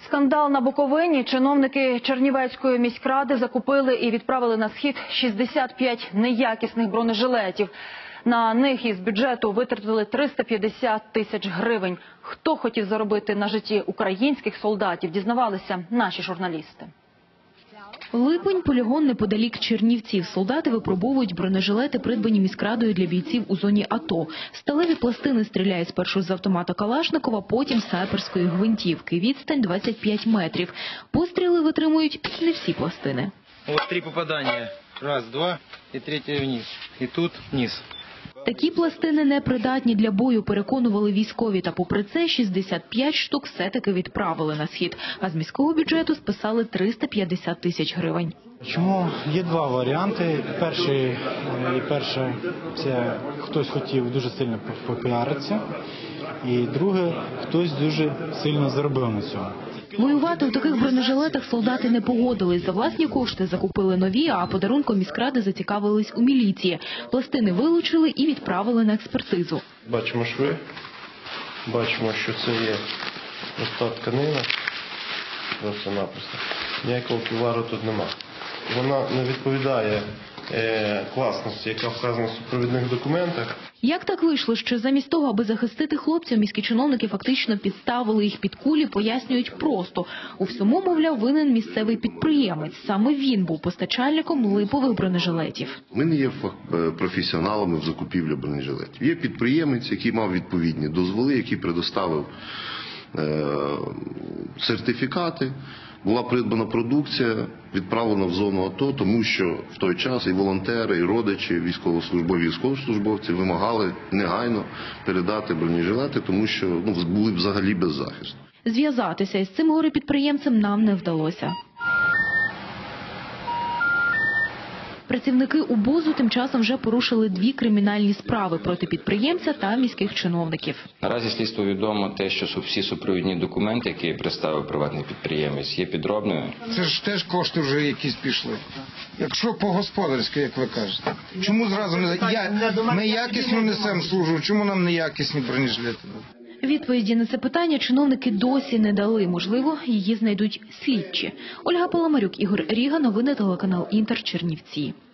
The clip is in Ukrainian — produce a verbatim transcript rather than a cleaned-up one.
Скандал на Буковині. Чиновники Чернівецької міськради закупили і відправили на схід шістдесят п'ять неякісних бронежилетів. На них із бюджету витратили триста п'ятдесят тисяч гривень. Хто хотів заробити на житті українських солдатів, дізнавалися наші журналісти. Липень, полігон неподалік Чернівців. Солдати випробовують бронежилети, придбані міськрадою для бійців у зоні АТО. Сталеві пластини стріляють спершу з автомата Калашникова, потім з снайперської гвинтівки. Відстань двадцять п'ять метрів. Постріли витримують не всі пластини. Ось три попадання. Раз, два і третє вниз. І тут вниз. Такі пластини непридатні для бою, переконували військові. Та попри це шістдесят п'ять штук все-таки відправили на схід. А з міського бюджету списали триста п'ятдесят тисяч гривень. Чому? Є два варіанти. Перший, перше, це хтось хотів дуже сильно попіаритися. І друге, хтось дуже сильно заробив на цьому. Воювати у таких бронежилетах солдати не погодились. За власні кошти закупили нові, а подарунком міськради зацікавились у міліції. Пластини вилучили і відправили на експертизу. Бачимо шви, бачимо, що це є проста тканина, просто-напросто. Ніякого ківару тут нема. Вона не відповідає е, класності, яка вказана в супровідних документах. Як так вийшло, що замість того, аби захистити хлопців, міські чиновники фактично підставили їх під кулі, пояснюють просто. У всьому, мовляв, винен місцевий підприємець. Саме він був постачальником липових бронежилетів. Ми не є професіоналами в закупівлі бронежилетів. Є підприємець, який мав відповідні дозволи, який предоставив е, сертифікати. Була придбана продукція, відправлена в зону АТО, тому що в той час і волонтери, і родичі, військовослужбові, військовослужбовці вимагали негайно передати бронежилети, тому що ну, були взагалі без захисту. Зв'язатися із цим горе-підприємцем нам не вдалося. Працівники УБОЗу тим часом вже порушили дві кримінальні справи проти підприємця та міських чиновників. Наразі слідству відомо те, що всі супровідні документи, які представив приватний підприємець, є підробною. Це ж теж кошти вже якісь пішли. Якщо по-господарськи, як ви кажете. Чому зразу не... Я... Ми якісно несемо службу, чому нам неякісні бронежилети? Відповіді на це питання чиновники досі не дали. Можливо, її знайдуть слідчі. Ольга Паламарюк, Ігор Ріга, новини телеканал Інтер, Чернівці.